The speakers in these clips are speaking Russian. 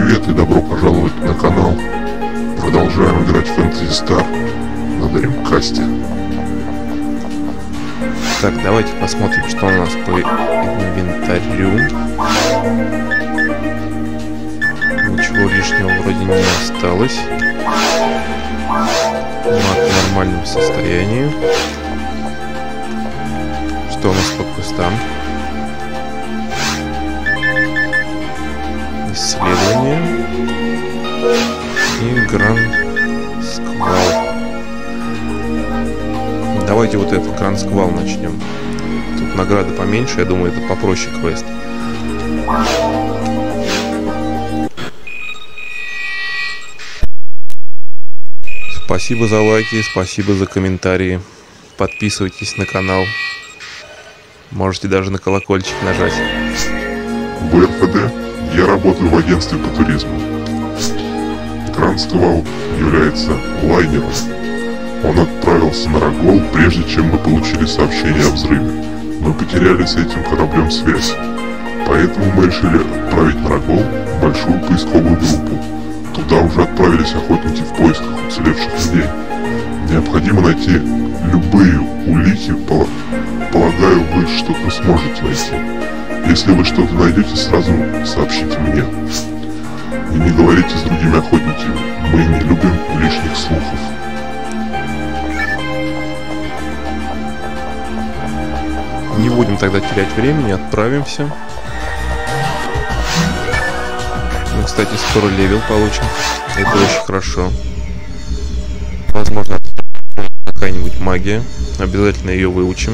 привет и добро пожаловать на канал. Продолжаем играть в Phantasy Star на Dreamcast. Так, давайте посмотрим, что у нас по инвентарю. Ничего лишнего вроде не осталось. Маг в нормальном состоянии. Что у нас по кустам? Исследование и Гранд-Сквал. Давайте вот этот Гранд-Сквал начнем. Тут награда поменьше, я думаю, это попроще квест. Спасибо за лайки, спасибо за комментарии. Подписывайтесь на канал. Можете даже на колокольчик нажать. В РФД я работаю в агентстве по туризму. Гранд-Сквал является лайнером. Он отправился на Рогол, прежде чем мы получили сообщение о взрыве. Мы потеряли с этим кораблем связь. Поэтому мы решили отправить на Рогол большую поисковую группу. Туда уже отправились охотники в поисках уцелевших людей. Необходимо найти любые улики, полагаю, вы что-то сможете найти. Если вы что-то найдете, сразу сообщите мне. И не говорите с другими охотниками, мы не любим лишних слухов. Не будем тогда терять времени, отправимся. Мы, кстати, скоро левел получим. Это очень хорошо. Возможно, какая-нибудь магия. Обязательно ее выучим.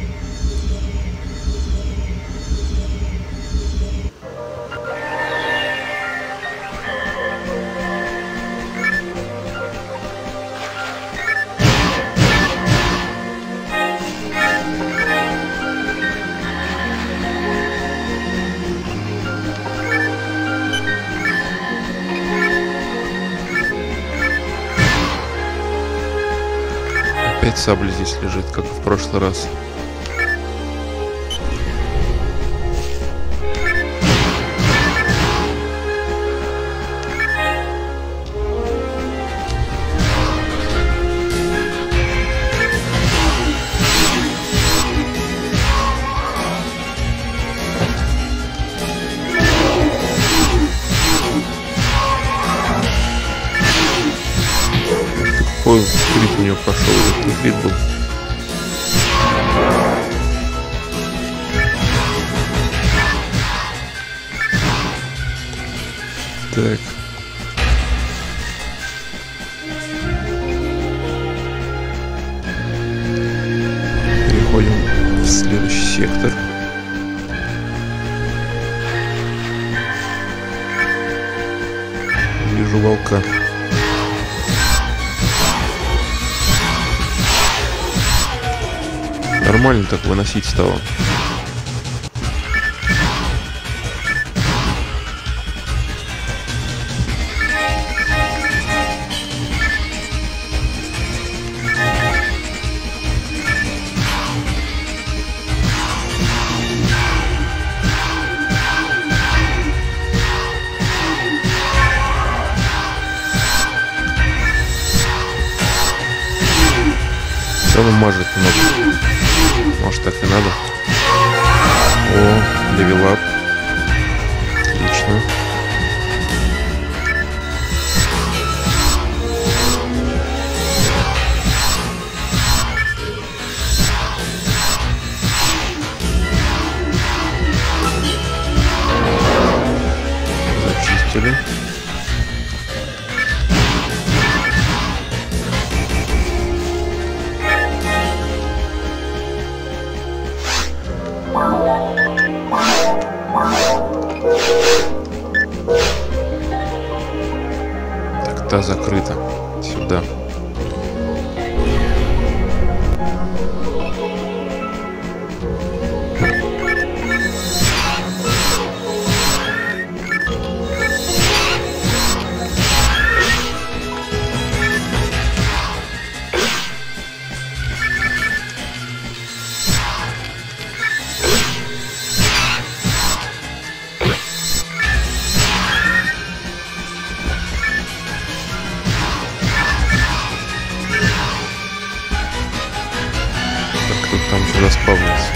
Опять сабля здесь лежит, как в прошлый раз. Какой крит у него пошел, этот не крит был. Так. Переходим в следующий сектор. Вижу волка. Нормально так выносить стало. Все равно мажет много. Может, так и надо. О, левелап. Отлично. Зачистили. Та закрыта. Сюда. у нас спавнится.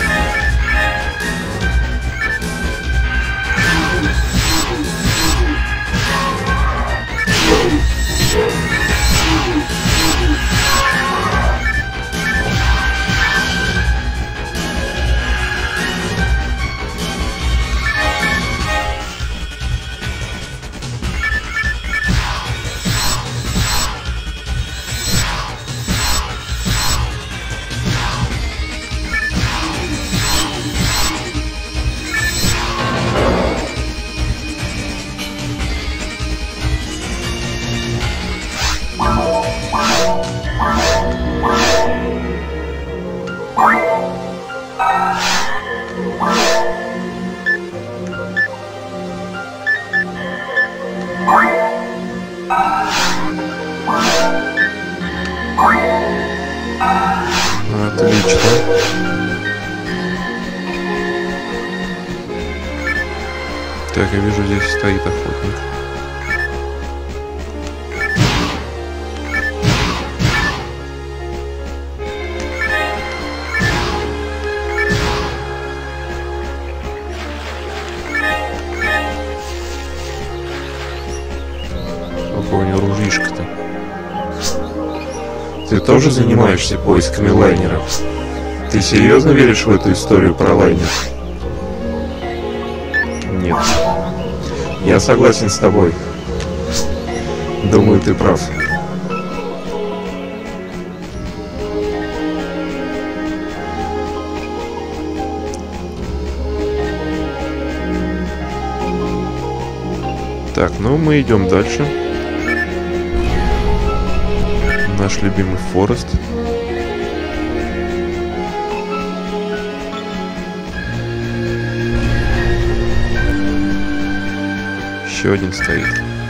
Отлично. Так, я вижу, здесь стоит охотник. Какой у него ружишка-то? Ты тоже занимаешься поисками лайнеров? Ты серьезно веришь в эту историю про лайнер? Нет. Я согласен с тобой. Думаю, ты прав. Так, ну мы идем дальше. Наш любимый Форест. Еще один стоит.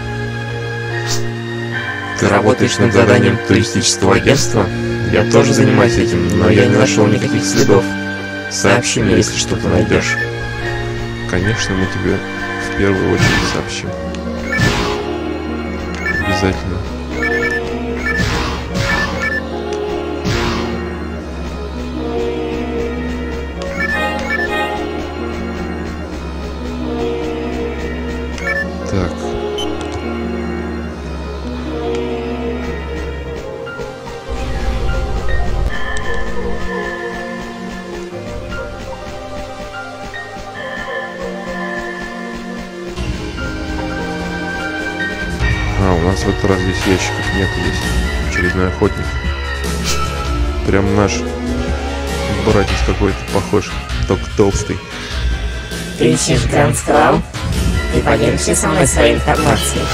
Ты работаешь над заданием туристического агентства? Я тоже занимаюсь этим, но я не нашел никаких следов. Сообщи мне, если что-то найдешь. Конечно, мы тебе в первую очередь сообщим. Обязательно. Так. А, у нас в этот раз здесь ящиков нет, здесь очередной охотник. Прям наш братец какой-то похож, только толстый. Ты ищешь Гранд Скрам? Ты поделишься со мной своей информацией?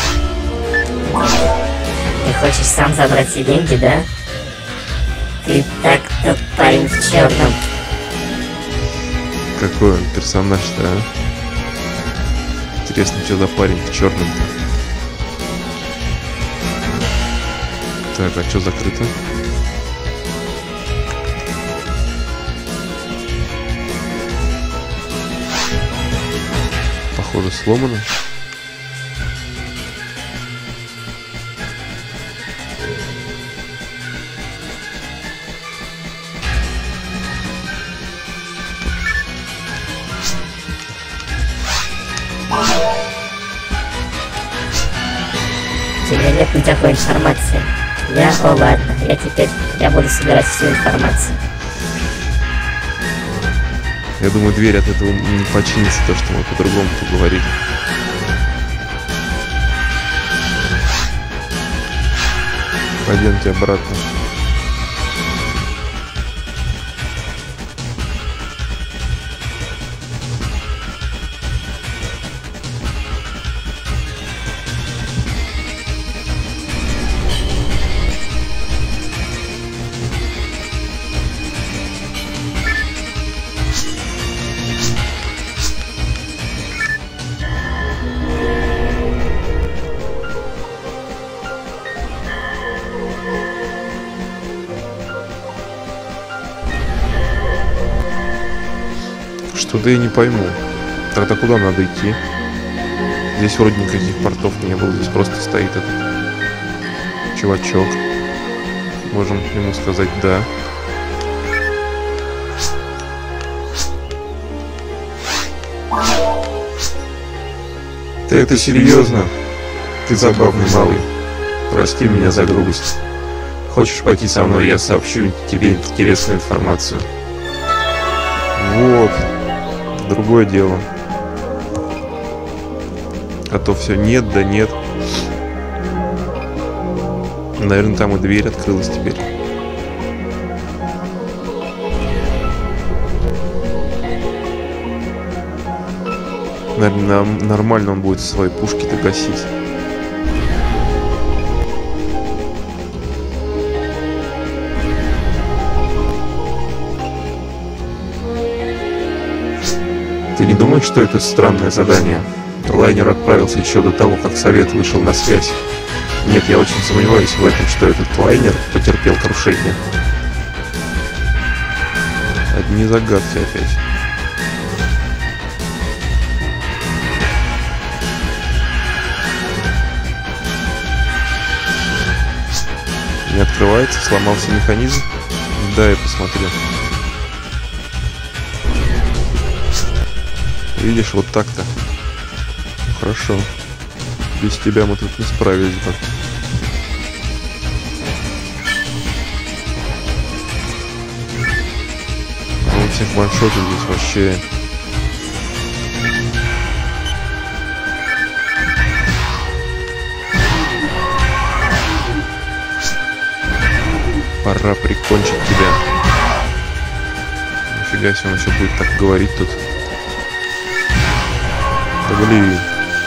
Ты хочешь сам забрать все деньги, да? Ты так тот парень в черном. Какой он персонаж-то, а? Интересно, что за парень в черном-то? Так, а что закрыто? Похоже, сломано. У тебя нет никакой информации. Ладно, я буду собирать всю информацию. Я думаю, дверь от этого не починится, то, что мы по-другому поговорили. Пойдемте обратно. Что-то я не пойму. Тогда куда надо идти? Здесь вроде никаких портов не было. Здесь просто стоит этот чувачок. Можем ему сказать «да». Ты это серьезно? Ты забавный малый. Прости меня за грубость. Хочешь пойти со мной, я сообщу тебе интересную информацию. Вот. Другое дело. А то все нет, да нет. Наверное, там и дверь открылась теперь. Наверное, нормально он будет свои пушки-то гасить. Ты не думаешь, что это странное задание? Лайнер отправился еще до того, как Совет вышел на связь. Нет, я очень сомневаюсь в этом, что этот лайнер потерпел крушение. Одни загадки опять. Не открывается, сломался механизм. Да, я посмотрю. Видишь, вот так-то. Хорошо. Без тебя мы тут не справились бы. У всех ваншоты здесь вообще. Пора прикончить тебя. Нифига себе, он еще будет так говорить тут. Да блин.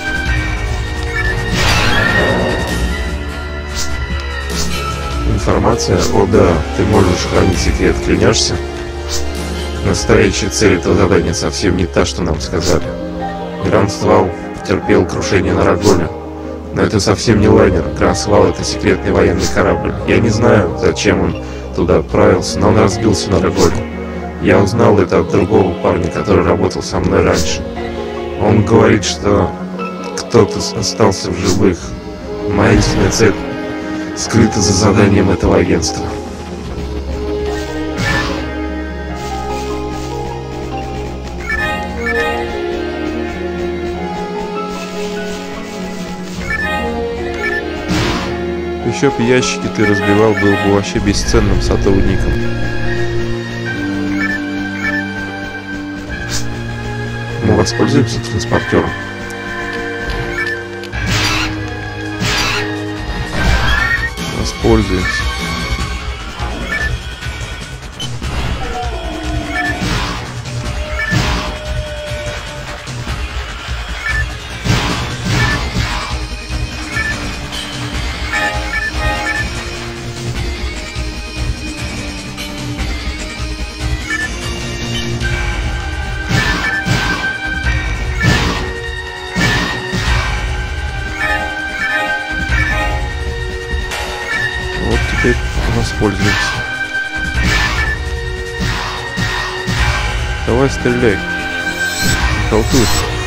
Информация? О да, ты можешь хранить секрет, клянешься? Настоящая цель этого задания совсем не та, что нам сказали. Гранд-Свал потерпел крушение на Раголе. Но это совсем не лайнер. Гранд-Свал — это секретный военный корабль. Я не знаю, зачем он туда отправился, но он разбился на Раголе. Я узнал это от другого парня, который работал со мной раньше. Он говорит, что кто-то остался в живых. Моя истинная цель скрыта за заданием этого агентства. Еще б ящики ты разбивал, был бы вообще бесценным сотрудником. Мы воспользуемся транспортером. Воспользуемся. Теперь воспользуемся. Давай стреляй. Толкуй.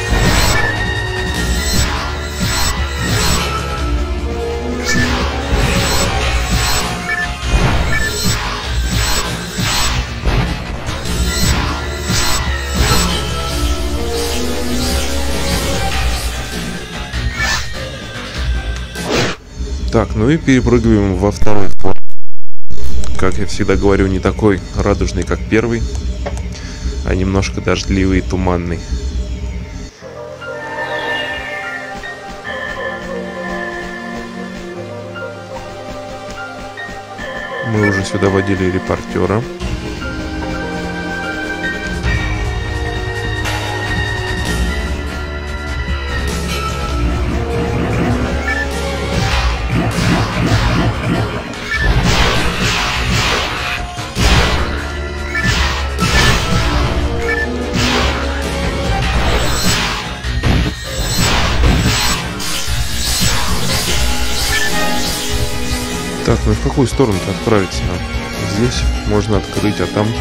Так, ну и перепрыгиваем во второй флаг. Как я всегда говорю, не такой радужный, как первый, а немножко дождливый и туманный. Мы уже сюда водили репортера. Так, ну и в какую сторону-то отправиться нам? Здесь можно открыть, а там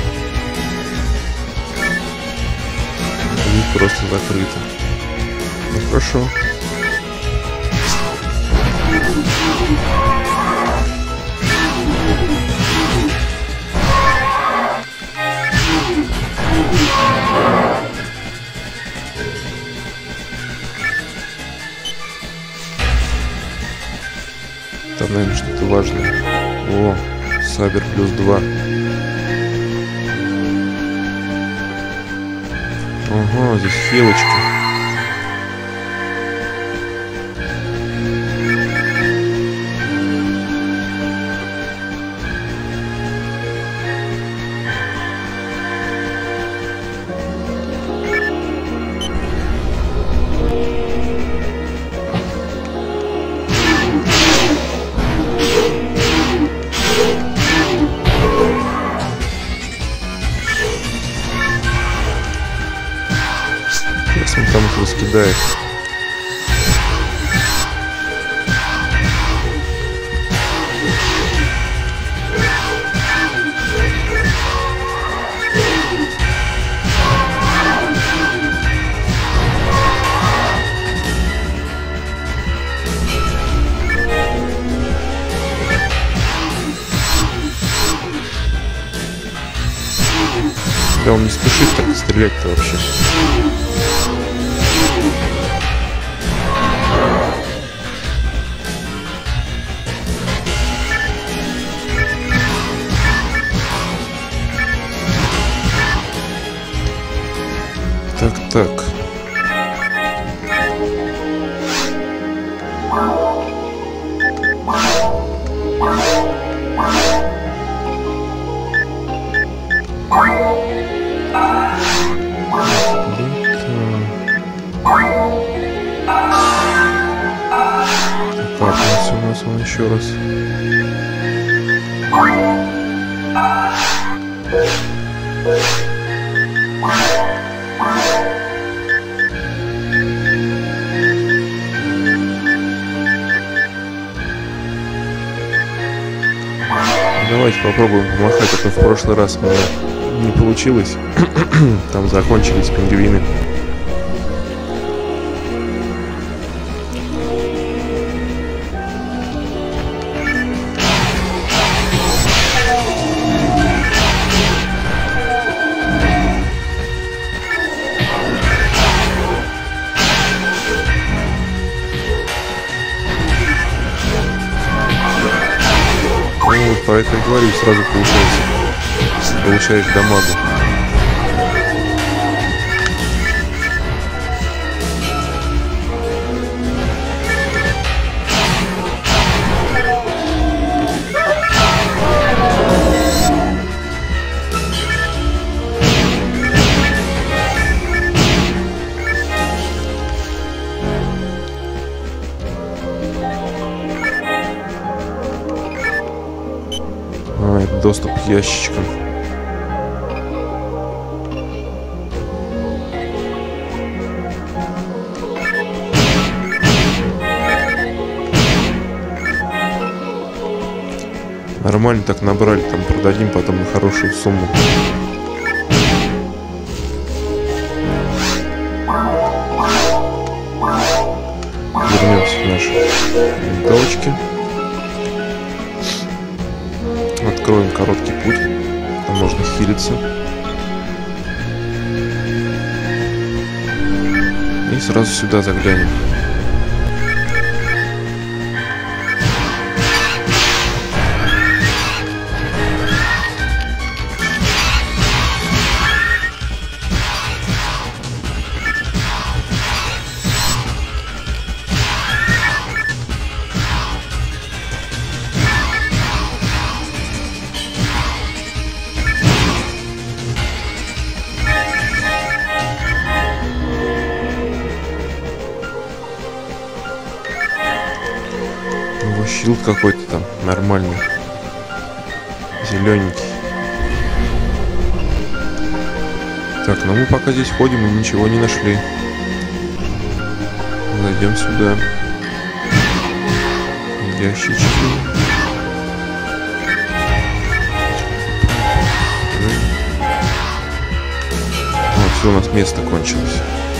и просто закрыто. Ну хорошо. наверное, что-то важное. О, Сабер +2. Ага, здесь хилочки. Он там их раскидает. Да он не спешит так стрелять-то вообще. Так. Так, у нас он еще раз. Давайте попробуем помахать, а то в прошлый раз у меня не получилось. Там закончились пингвины. По этой говорю, сразу получаешь дамагу. Доступ к ящичкам. Нормально так набрали, там продадим потом на хорошую сумму. Вернемся в наши галочки. Откроем короткий путь, там можно хилиться. И сразу сюда заглянем. Щилд какой-то там нормальный, зелененький. Так, ну мы пока здесь ходим и ничего не нашли. Зайдем сюда. Ящички. Вот, все, у нас место кончилось.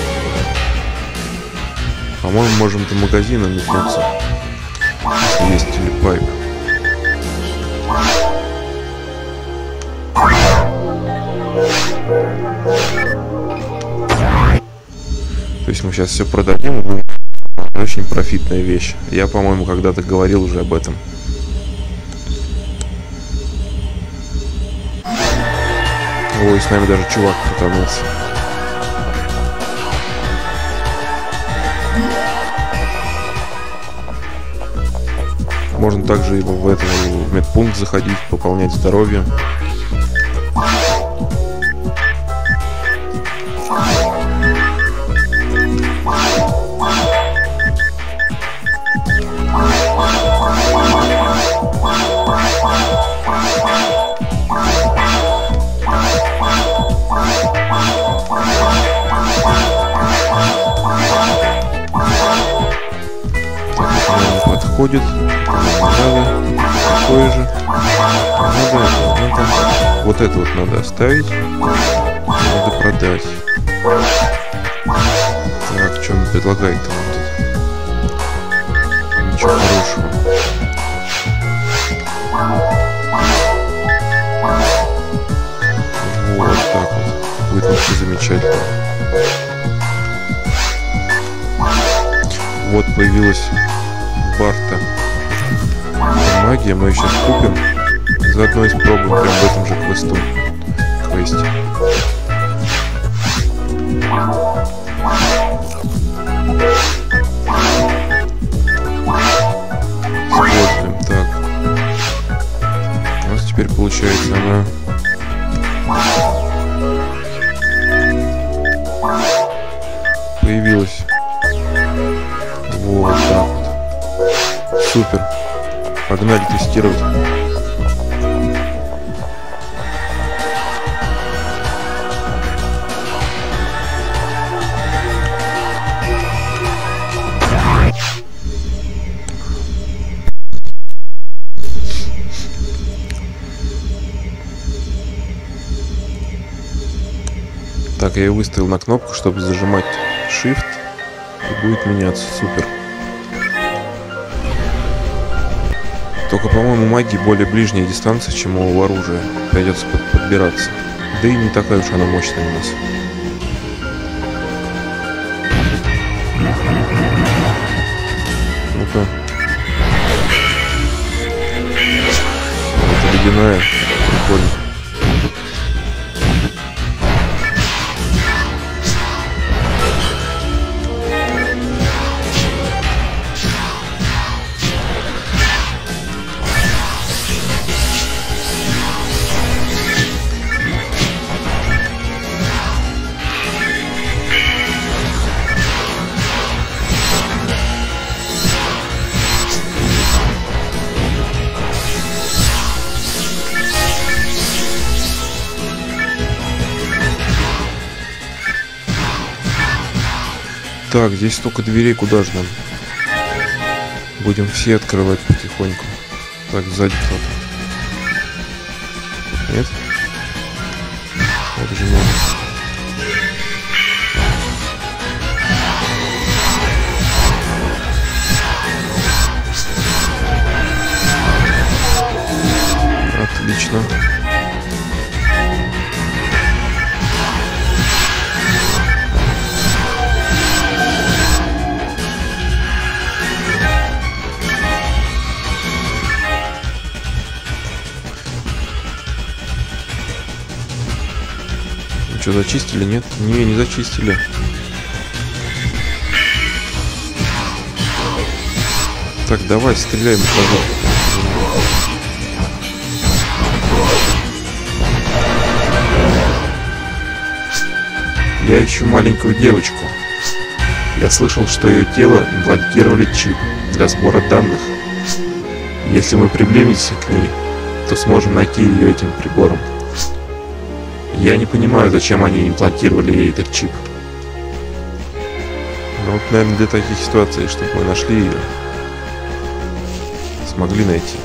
По-моему, можем до магазина метнуться. Есть телепайп. То есть мы сейчас все продадим. Очень профитная вещь. Я, по-моему, когда-то говорил уже об этом. Ой, с нами даже чувак крутанулся. Можно также в этот медпункт заходить, пополнять здоровье. Подходит, надо такое же, надо, вот это вот надо оставить, надо продать. Так, что он предлагает-то нам тут? Ничего хорошего. Вот так вот, будет вообще замечательно. Вот появилась Барта магия, мы ее сейчас купим и заодно испробуем прямо в этом же квесте. Смотрим, так. У нас теперь получается она появилась. Вот так вот. Супер. Погнали тестировать. Так, я ее выставил на кнопку, чтобы зажимать Shift, и будет меняться. Супер. Только, по-моему, магии более ближняя дистанция, чем у оружия. Придется подбираться. Да и не такая уж она мощная у нас. Ну-ка. Это ледяная. Прикольно. Так, здесь столько дверей, куда же нам? Будем все открывать потихоньку. Так, сзади кто-то. Нет? Это же надо. Отлично. Что, зачистили? Нет? Не зачистили. Так, давай, стреляем сразу. Я ищу маленькую девочку. Я слышал, что ее тело имплантировали чип для сбора данных. Если мы приблизимся к ней, то сможем найти ее этим прибором. Я не понимаю, зачем они имплантировали ей этот чип. Ну вот, наверное, для таких ситуаций, чтобы мы нашли ее. Смогли найти.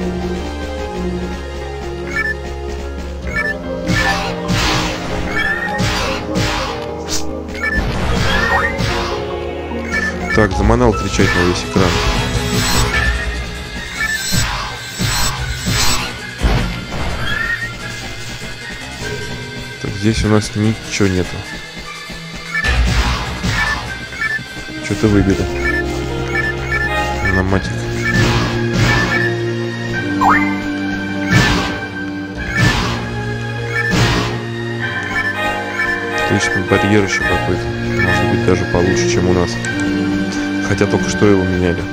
Так, заманал кричать на весь экран. Так, здесь у нас ничего нету. Что-то выбили. На матик. Отличный барьер еще какой-то. Может быть, даже получше, чем у нас. Хотя только что его меняли.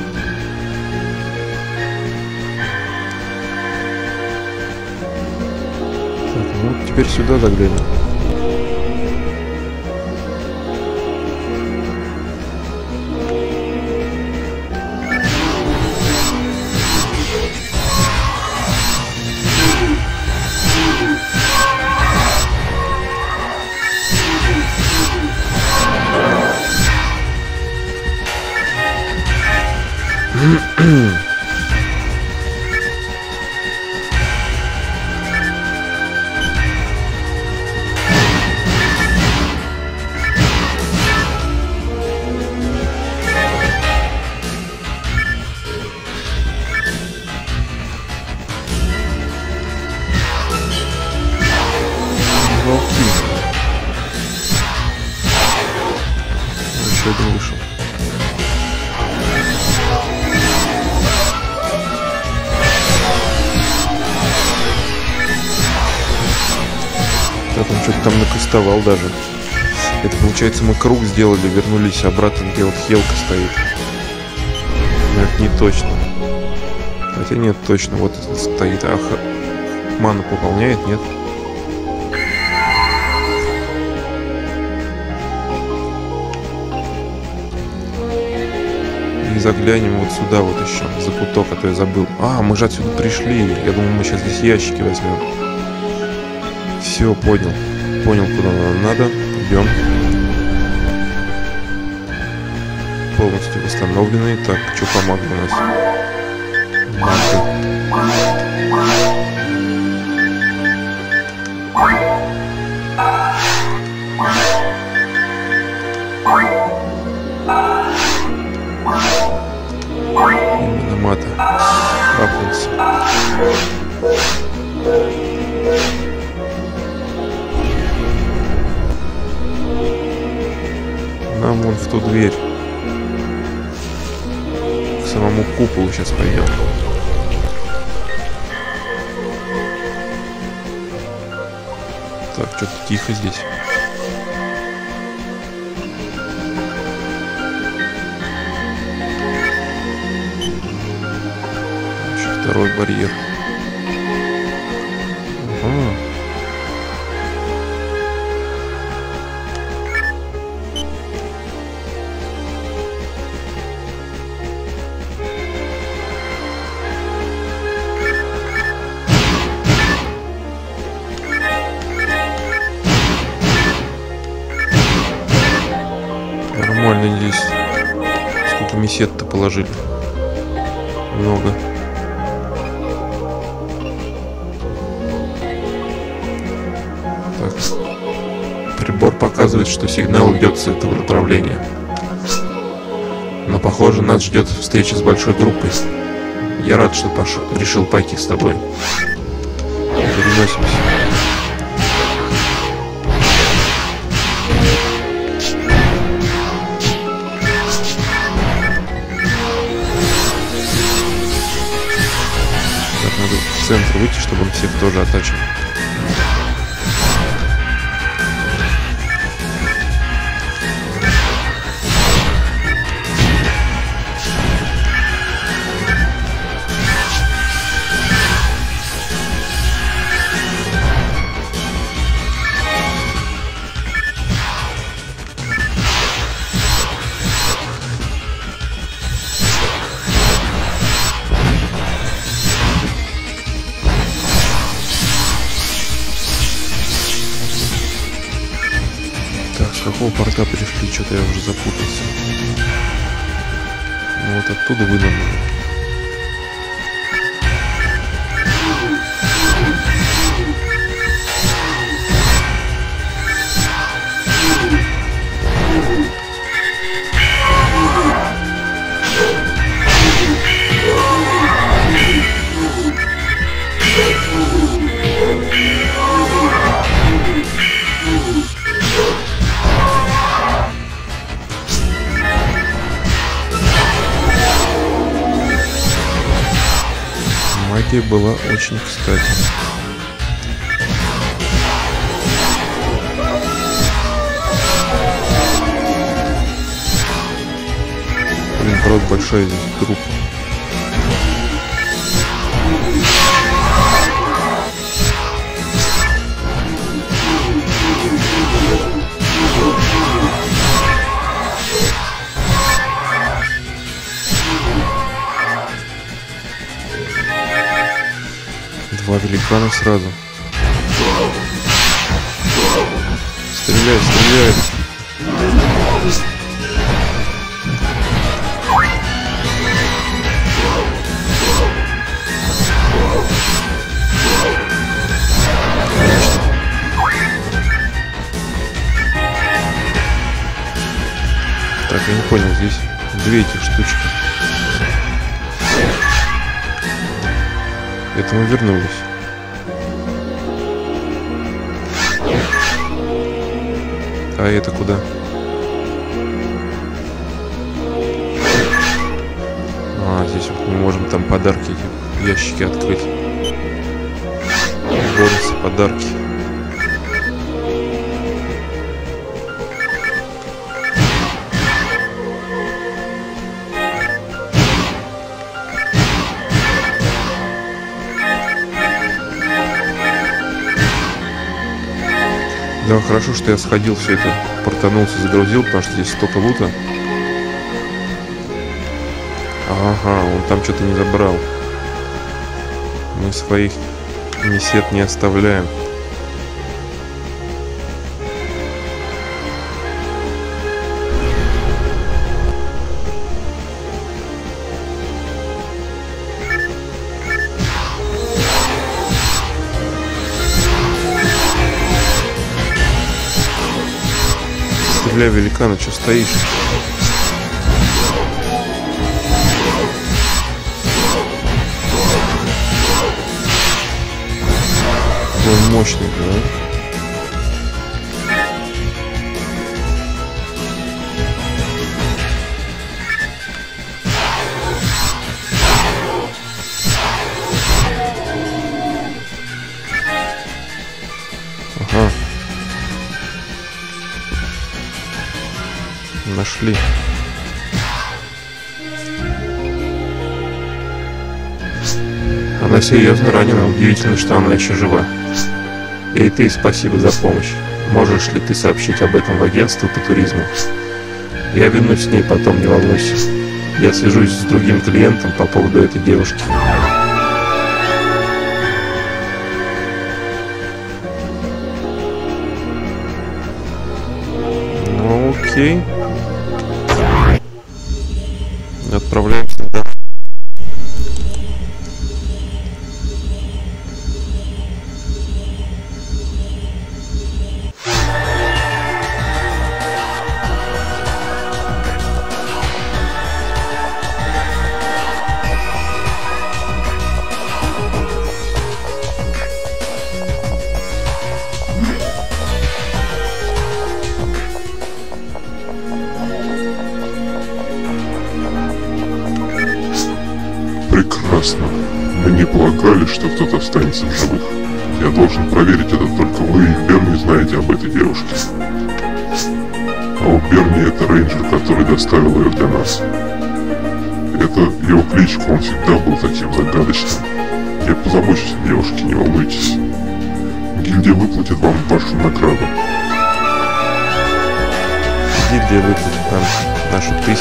Так, ну теперь сюда заглянем. Еще один вышел. Так, он что-то там накастовал даже. Это получается мы круг сделали, вернулись обратно, где вот Хелка стоит. Но это не точно. Хотя нет, точно, вот стоит. Ах, ману пополняет, нет? И заглянем вот сюда вот еще, за куток, а то я забыл. А, мы же отсюда пришли. Я думал, мы сейчас здесь ящики возьмем. Все, понял. Понял, куда нам надо. Идем. Полностью восстановленный. Так, что по магу у нас? Именно мата. Апнуться. Нам вон в ту дверь. К самому куполу сейчас пойдем. Так, что-то тихо здесь. Еще второй барьер. Ага. Нормально здесь. Сколько месет-то положили? Много. Так. Прибор показывает, что сигнал идет с этого направления. Но похоже, нас ждет встреча с большой группой. Я рад, что решил пойти с тобой. Переносимся. В центр выйти, чтобы он всех тоже оттачил. С какого порта пришли? Что-то я уже запутался. Ну вот оттуда выдано. Магия была очень кстати. наоборот большая здесь группа. Два великана сразу. Стреляй, стреляй. Так, я не понял, здесь две этих штучки. Это мы вернулись. А это куда? А, здесь вот мы можем там подарки, эти ящики открыть. Бонусы, подарки. Да, хорошо, что я сходил, все это портанулся, загрузил, потому что здесь столько лута. Ага, он там что-то не забрал. Мы своих несет не оставляем. Стреляй, великана, что стоишь? Какой мощный, да? Ага. Нашли. Она серьезно ранена, удивительно, что она еще жива. И ты, спасибо за помощь. Можешь ли ты сообщить об этом в агентство по туризму? Я вернусь с ней потом, не волнуйся. Я свяжусь с другим клиентом по поводу этой девушки. Ну, окей. Отправляемся, да. Прекрасно. Мы не полагали, что кто-то останется в живых. Я должен проверить это, только вы и Берни знаете об этой девушке. А у Берни это рейнджер, который доставил ее для нас. Это его кличка, он всегда был таким загадочным. Я позабочусь о девушке, не волнуйтесь. Гильдия выплатит вам вашу награду. Гильдия выплатит нам нашу 1000.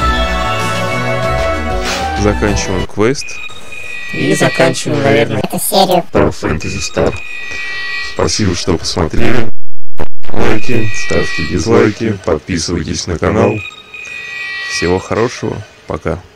Заканчиваем квест. И заканчиваем, наверное, эту серию про Fantasy Star. Спасибо, что посмотрели. Лайки, ставьте дизлайки, подписывайтесь на канал. Всего хорошего. Пока.